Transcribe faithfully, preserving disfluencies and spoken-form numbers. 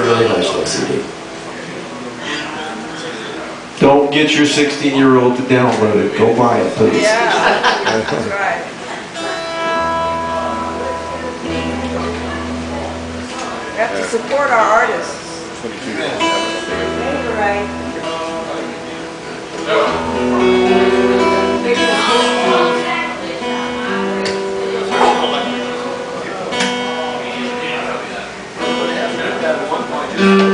really nice little C D. Don't get your sixteen year old to download it. Go buy it, please. Yeah, that's right. We have to support our artists. You're right. One point.